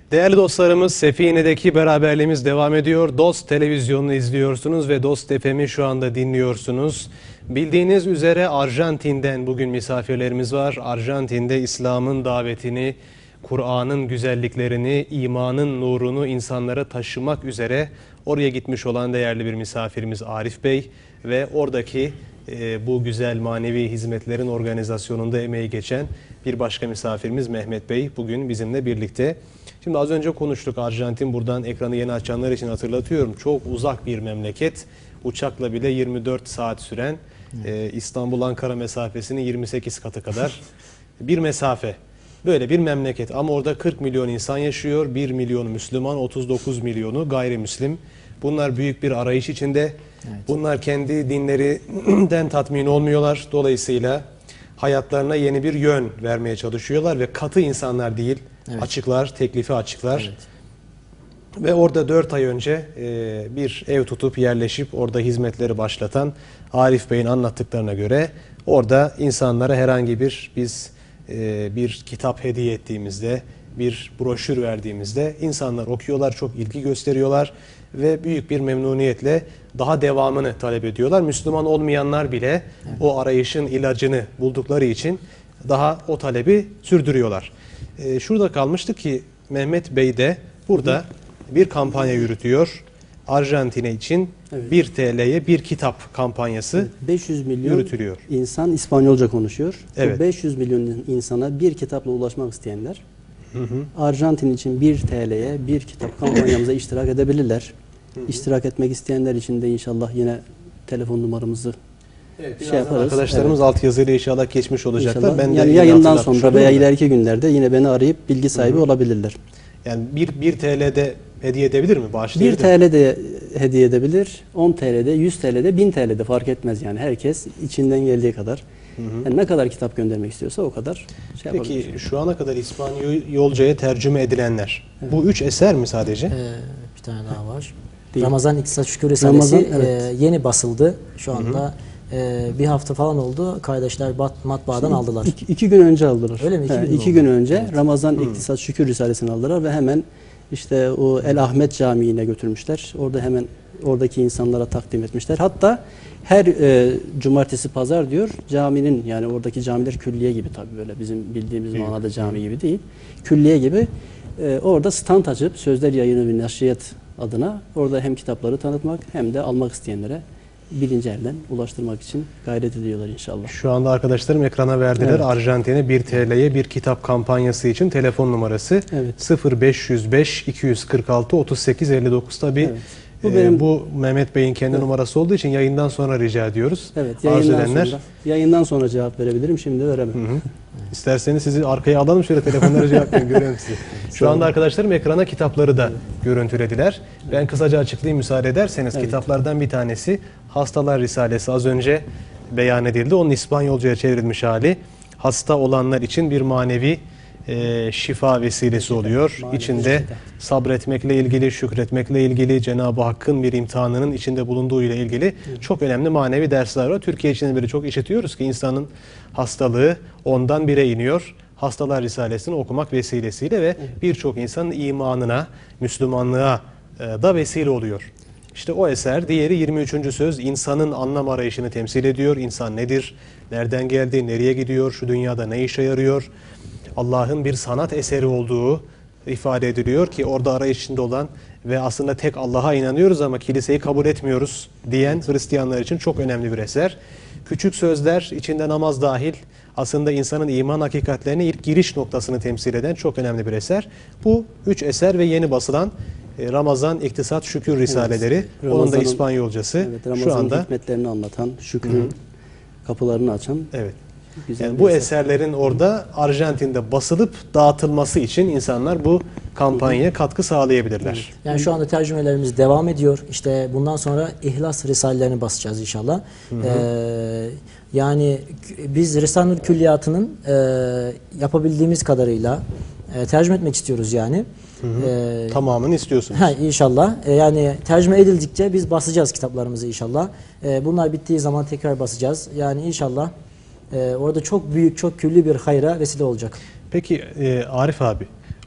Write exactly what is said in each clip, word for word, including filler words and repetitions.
Değerli dostlarımız, Sefine'deki beraberliğimiz devam ediyor. Dost televizyonunu izliyorsunuz ve Dost F M'i şu anda dinliyorsunuz. Bildiğiniz üzere Arjantin'den bugün misafirlerimiz var. Arjantin'de İslam'ın davetini, Kur'an'ın güzelliklerini, imanın nurunu insanlara taşımak üzere oraya gitmiş olan değerli bir misafirimiz Arif Bey ve oradaki e, bu güzel manevi hizmetlerin organizasyonunda emeği geçen bir başka misafirimiz Mehmet Bey bugün bizimle birlikte. Şimdi az önce konuştuk, Arjantin, buradan ekranı yeni açanlar için hatırlatıyorum, çok uzak bir memleket. Uçakla bile yirmi dört saat süren, e, İstanbul-Ankara mesafesinin yirmi sekiz katı kadar bir mesafe. Böyle bir memleket ama orada kırk milyon insan yaşıyor. bir milyonu Müslüman, otuz dokuz milyonu gayrimüslim. Bunlar büyük bir arayış içinde. Evet. Bunlar kendi dinlerinden tatmin olmuyorlar. Dolayısıyla hayatlarına yeni bir yön vermeye çalışıyorlar ve katı insanlar değil, evet, açıklar, teklifi açıklar. Evet. Ve orada dört ay önce e, bir ev tutup yerleşip orada hizmetleri başlatan Arif Bey'in anlattıklarına göre orada insanlara herhangi bir biz e, bir kitap hediye ettiğimizde, bir broşür verdiğimizde insanlar okuyorlar, çok ilgi gösteriyorlar ve büyük bir memnuniyetle daha devamını talep ediyorlar. Müslüman olmayanlar bile, evet, o arayışın ilacını buldukları için daha o talebi sürdürüyorlar. E, şurada kalmıştık ki Mehmet Bey de burada bir kampanya yürütüyor. Arjantin'e için, evet, bir T L'ye bir kitap kampanyası, evet, beş yüz milyon yürütülüyor. İnsan İspanyolca konuşuyor. Evet. Bu beş yüz milyon insana bir kitapla ulaşmak isteyenler, hı hı, Arjantin için bir T L'ye bir kitap kampanyamıza iştirak edebilirler. Hı hı. İştirak etmek isteyenler için de inşallah yine telefon numaramızı, evet, şey yaparız. Arkadaşlarımız, evet, altyazıyla inşallah geçmiş olacaklar. İnşallah. Ben yani de yayından sonra veya ileriki günlerde yine beni arayıp bilgi sahibi, hı hı, olabilirler. Yani bir, bir T L'de hediye edebilir mi? bir T L'de hediye edebilir, on T L'de, yüz T L'de, bin T L'de fark etmez yani. Herkes içinden geldiği kadar, hı hı, yani ne kadar kitap göndermek istiyorsa o kadar şey yapabilir. Peki şu ana kadar İspanyolcaya tercüme edilenler, evet, bu üç eser mi sadece? Ee, bir tane daha var. Değil. Ramazan İktisat Şükür Risalesi, Ramazan, evet, e, yeni basıldı. Şu anda, hı hı, E, bir hafta falan oldu. Kardeşler bat, matbaadan Şimdi aldılar. İki, iki gün önce aldılar. Öyle mi? İki, He, gün, iki gün önce, evet, Ramazan Hı. İktisat Şükür Risalesi'ni aldılar ve hemen işte o El Ahmet Camii'ne götürmüşler. Orada hemen oradaki insanlara takdim etmişler. Hatta her e, cumartesi pazar diyor caminin, yani oradaki camiler külliye gibi, tabii böyle bizim bildiğimiz Hı. manada cami gibi değil. Külliye gibi e, orada stand açıp Sözler Yayını ve Neşriyat adına orada hem kitapları tanıtmak hem de almak isteyenlere birinci elden ulaştırmak için gayret ediyorlar inşallah. Şu anda arkadaşlarım ekrana verdiler. Evet. Arjantin'e bir T L'ye bir kitap kampanyası için telefon numarası, evet, sıfır beş yüz beş iki yüz kırk altı otuz sekiz elli dokuz. Tabii, evet, bu, e, benim, bu Mehmet Bey'in kendi, evet, numarası olduğu için yayından sonra rica ediyoruz. Evet, yayından sonra, yayından sonra cevap verebilirim, şimdi veremem. Hı hı. İsterseniz sizi arkaya alalım, şöyle telefonlara cevap verin, görüyorum sizi. Şu anda arkadaşlarım ekrana kitapları da, evet, görüntülediler. Ben kısaca açıklayayım müsaade ederseniz. Evet. Kitaplardan bir tanesi Hastalar Risalesi, az önce beyan edildi. Onun İspanyolcaya çevrilmiş hali. Hasta olanlar için bir manevi e, şifa vesilesi oluyor. Manevi İçinde şifa, sabretmekle ilgili, şükretmekle ilgili, Cenab-ı Hakk'ın bir imtihanının içinde bulunduğu ile ilgili, evet, çok önemli manevi dersler var. Türkiye içinde biri çok işitiyoruz ki insanın hastalığı ondan bire iniyor. Hastalar Risalesi'ni okumak vesilesiyle ve, evet, birçok insanın imanına, Müslümanlığa e, da vesile oluyor. İşte o eser. Diğeri yirmi üçüncü söz, insanın anlam arayışını temsil ediyor. İnsan nedir? Nereden geldi? Nereye gidiyor? Şu dünyada ne işe yarıyor? Allah'ın bir sanat eseri olduğu ifade ediliyor ki orada arayış içinde olan ve aslında tek Allah'a inanıyoruz ama kiliseyi kabul etmiyoruz diyen Hristiyanlar için çok önemli bir eser. Küçük sözler, içinde namaz dahil, aslında insanın iman hakikatlerine ilk giriş noktasını temsil eden çok önemli bir eser. Bu üç eser ve yeni basılan Ramazan İktisat Şükür Risaleleri, evet, onun da İspanyolcası, evet, Ramazan şu anda hikmetlerini anlatan, şükrün, hı-hı, kapılarını açan. Evet. Yani bu eser. eserlerin orada Arjantin'de basılıp dağıtılması için insanlar bu kampanyaya katkı sağlayabilirler. Evet. Yani şu anda tercümelerimiz devam ediyor. İşte bundan sonra İhlas Risalelerini basacağız inşallah. Hı hı. Ee, yani biz Risale-i Külliyatı'nın e, yapabildiğimiz kadarıyla e, tercüme etmek istiyoruz yani. Hı hı. Ee, Tamamını istiyorsunuz. He, inşallah. Ee, yani tercüme edildikçe biz basacağız kitaplarımızı inşallah. Ee, bunlar bittiği zaman tekrar basacağız. Yani inşallah e, orada çok büyük, çok külli bir hayra vesile olacak. Peki e, Arif abi,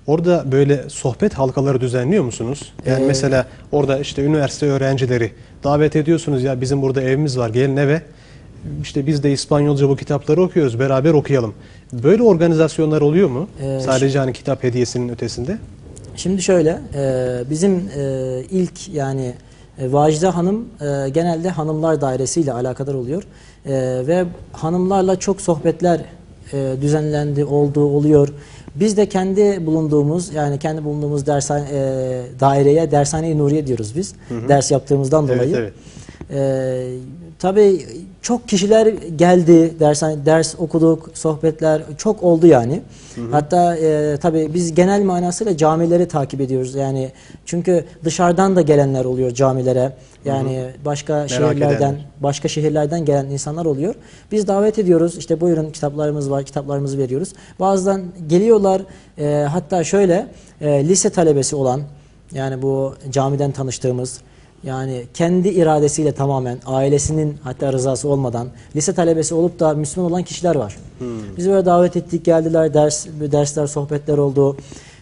Orada böyle sohbet halkaları düzenliyor musunuz? Yani Ee, mesela orada işte üniversite öğrencileri davet ediyorsunuz, ya bizim burada evimiz var, gelin eve. İşte biz de İspanyolca bu kitapları okuyoruz, beraber okuyalım. Böyle organizasyonlar oluyor mu? Ee, Sadece hani kitap hediyesinin ötesinde. Şimdi şöyle, e, bizim e, ilk yani e, Vacide Hanım e, genelde hanımlar dairesiyle alakadar oluyor. E, ve hanımlarla çok sohbetler e, düzenlendi, oldu, oluyor. Biz de kendi bulunduğumuz yani kendi bulunduğumuz dershane, e, daireye Dershane-i Nuriye diyoruz biz. Hı hı. Ders yaptığımızdan Evet, dolayı. evet. E, tabii çok kişiler geldi, ders ders okuduk, sohbetler çok oldu yani. Hı hı. Hatta e, tabii biz genel manasıyla camileri takip ediyoruz. Yani çünkü dışarıdan da gelenler oluyor camilere. Yani hı hı. başka Merak şehirlerden, edenler. başka şehirlerden gelen insanlar oluyor. Biz davet ediyoruz. İşte buyurun kitaplarımız var, kitaplarımızı veriyoruz. Bazen geliyorlar. E, hatta şöyle e, lise talebesi olan, yani bu camiden tanıştığımız, yani kendi iradesiyle tamamen ailesinin hatta rızası olmadan lise talebesi olup da Müslüman olan kişiler var. Hmm. Biz böyle davet ettik, geldiler, ders dersler, sohbetler oldu.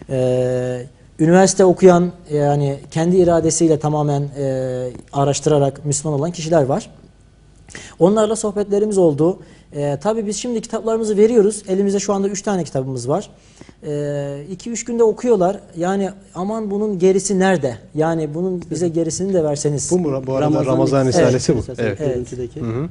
Ee, üniversite okuyan, yani kendi iradesiyle tamamen e, araştırarak Müslüman olan kişiler var. Onlarla sohbetlerimiz oldu. Ee, tabii biz şimdi kitaplarımızı veriyoruz. Elimizde şu anda üç tane kitabımız var. iki üç günde okuyorlar. Yani aman bunun gerisi nerede? Yani bunun bize gerisini de verseniz. Bu, bu arada Ramazan, Ramazan Risalesi evet, bu. Evet. Evet. Evet. Hı hı.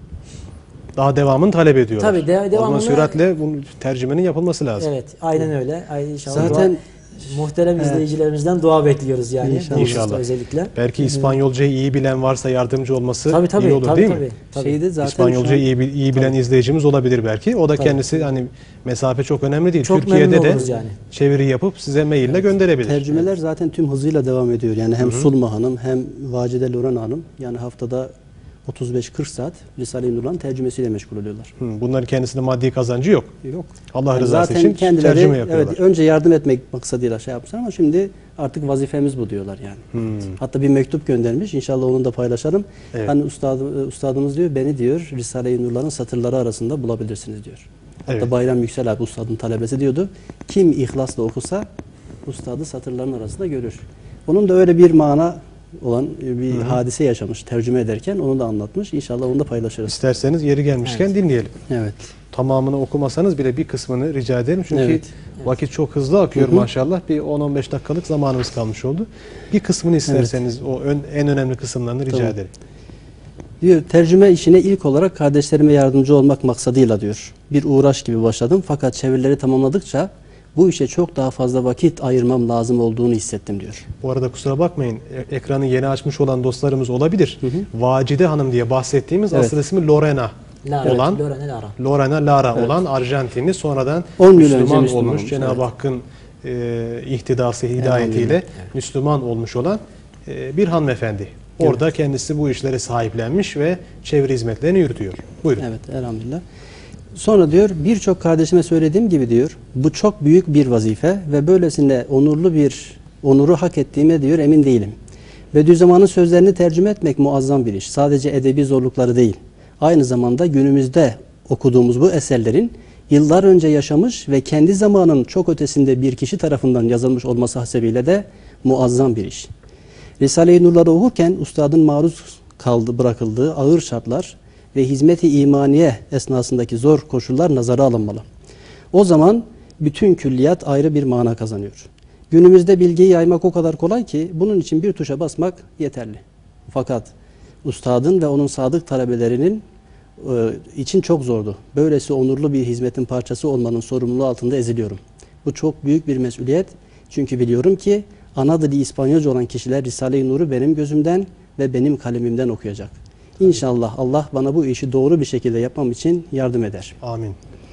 Daha devamını talep ediyorlar. Tabii de, devamını. O süratle bunun tercümenin yapılması lazım. Evet, aynen öyle. Ay, inşallah Zaten dua, muhterem evet. izleyicilerimizden dua bekliyoruz yani. İnşallah. İnşallah. Özellikle. Belki İspanyolcayı iyi bilen varsa yardımcı olması Tabii, tabii, iyi olur tabii, değil tabii, mi? tabii. Şeyde zaten İspanyolcayı iyi, bil- iyi bilen Tabii. izleyicimiz olabilir belki. O da Tabii. kendisi hani mesafe çok önemli değil. Çok Türkiye'de memnun de oluruz yani. çeviri yapıp size maille evet. gönderebilir. tercümeler zaten tüm hızıyla devam ediyor. Yani hem Hı hı. Sulma Hanım hem Vacide Loran Hanım yani haftada otuz beş kırk saat Risale-i Nur'un tercümesiyle meşgul oluyorlar. Hı, bunların kendisine maddi kazancı yok. Yok. Allah Yani rızası zaten için kendileri, tercüme yapıyorlar. evet, önce yardım etmek maksadıyla şey yapmışlar ama şimdi artık vazifemiz bu diyorlar yani. Hmm. Hatta bir mektup göndermiş. İnşallah onu da paylaşalım. Evet. Hani ustadım, ustadımız diyor beni diyor Risale-i Nur'ların satırları arasında bulabilirsiniz diyor. Hatta Evet. Bayram Yüksel abi ustadın talebesi diyordu. Kim ihlasla okusa ustadı satırların arasında görür. Onun da öyle bir mana olan bir Hı hı. hadise yaşamış tercüme ederken onu da anlatmış. İnşallah onu da paylaşırız. İsterseniz yeri gelmişken Evet. dinleyelim. Evet. Tamamını okumasanız bile bir kısmını rica ederim. Çünkü Evet. vakit çok hızlı akıyor Hı hı. maşallah. Bir on on beş dakikalık zamanımız kalmış oldu. Bir kısmını isterseniz o ön, en önemli kısımlarını rica Tamam. ederim. Diyor tercüme işine ilk olarak kardeşlerime yardımcı olmak maksadıyla diyor. Bir uğraş gibi başladım fakat çevirileri tamamladıkça bu işe çok daha fazla vakit ayırmam lazım olduğunu hissettim diyor. Bu arada kusura bakmayın, e- ekranı yeni açmış olan dostlarımız olabilir. Hı hı. Vacide Hanım diye bahsettiğimiz Evet. asıl ismi Lorena Lara, olan Lorena Lara. Lorena Lara Evet. olan Arjantinli, sonradan on yıl Müslüman, önce Müslüman olmuş. olmuş, Cenab-ı evet. Hakk'ın e, ihtidası, hidayetiyle Elhamdülillah. Müslüman olmuş olan e, bir hanımefendi. Orada kendisi bu işlere sahiplenmiş ve çeviri hizmetlerini yürütüyor. Buyurun. Evet, elhamdülillah. Sonra diyor birçok kardeşime söylediğim gibi diyor bu çok büyük bir vazife ve böylesine onurlu bir onuru hak ettiğime diyor emin değilim. Bediüzzaman'ın sözlerini tercüme etmek muazzam bir iş. Sadece edebi zorlukları değil. Aynı zamanda günümüzde okuduğumuz bu eserlerin yıllar önce yaşamış ve kendi zamanın çok ötesinde bir kişi tarafından yazılmış olması hasebiyle de muazzam bir iş. Risale-i Nur'ları okurken ustadın maruz kaldı, bırakıldığı ağır şartlar ve hizmet-i imaniye esnasındaki zor koşullar nazara alınmalı. O zaman bütün külliyat ayrı bir mana kazanıyor. Günümüzde bilgiyi yaymak o kadar kolay ki bunun için bir tuşa basmak yeterli. Fakat ustadın ve onun sadık talebelerinin e, için çok zordu. Böylesi onurlu bir hizmetin parçası olmanın sorumluluğu altında eziliyorum. Bu çok büyük bir mesuliyet. Çünkü biliyorum ki ana dili İspanyolca olan kişiler Risale-i Nur'u benim gözümden ve benim kalemimden okuyacak. İnşallah Allah bana bu işi doğru bir şekilde yapmam için yardım eder. Amin.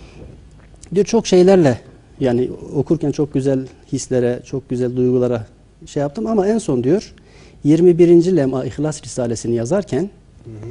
Diyor çok şeylerle yani okurken çok güzel hislere, çok güzel duygulara şey yaptım ama en son diyor yirmi birinci Lem'a İhlas Risalesini yazarken hı hı.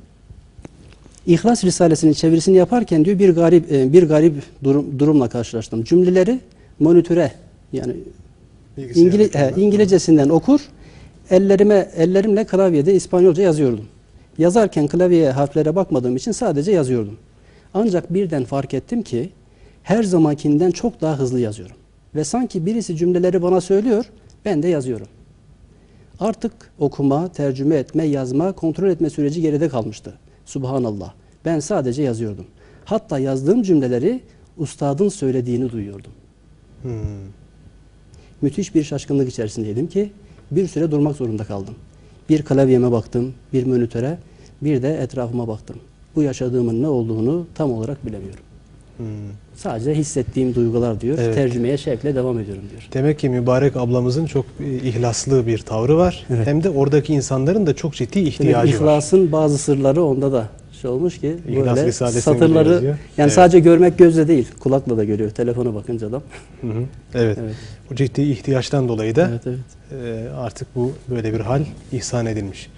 İhlas Risalesinin çevirisini yaparken diyor bir garip bir garip durum, durumla karşılaştım. Cümleleri monitöre yani İngiliz, he, İngilizcesinden okur, ellerime ellerimle klavyede İspanyolca yazıyordum. Yazarken klavyeye harflere bakmadığım için sadece yazıyordum. Ancak birden fark ettim ki her zamankinden çok daha hızlı yazıyorum. ve sanki birisi cümleleri bana söylüyor, ben de yazıyorum. Artık okuma, tercüme etme, yazma, kontrol etme süreci geride kalmıştı. Subhanallah. Ben sadece yazıyordum. Hatta yazdığım cümleleri ustadın söylediğini duyuyordum. Hmm. Müthiş bir şaşkınlık içerisindeydim ki bir süre durmak zorunda kaldım. Bir klavyeme baktım, bir monitöre, bir de etrafıma baktım. Bu yaşadığımın ne olduğunu tam olarak bilemiyorum. Hmm. Sadece hissettiğim duygular diyor, Evet. tercümeye şevkle devam ediyorum diyor. Demek ki mübarek ablamızın çok e, ihlaslı bir tavrı var. Evet. Hem de oradaki insanların da çok ciddi Demek ihtiyacı var. İhlasın bazı sırları onda da şey olmuş ki İhlas böyle Risalesi'nde satırları yazıyor. yani Evet. sadece görmek gözle değil, kulakla da görüyor. Telefona bakınca adam. Hı hı. Evet. Evet. O ciddi ihtiyaçtan dolayı da Evet, evet. e, artık bu böyle bir hal ihsan edilmiş.